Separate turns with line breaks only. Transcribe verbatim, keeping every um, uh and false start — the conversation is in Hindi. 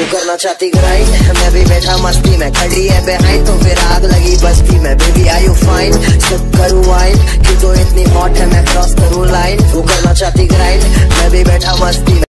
वो करना चाहती ग्राइंड, मैं भी बैठा मस्ती में, खड़ी है बिहाइंड तो फिर आग लगी बस्ती में। Baby are you fine, sip करूँ वाइन, क्यों तो इतनी हॉट है मैं क्रॉस करूँ लाइन। वो करना चाहती ग्राइंड, मैं भी बैठा मस्ती में।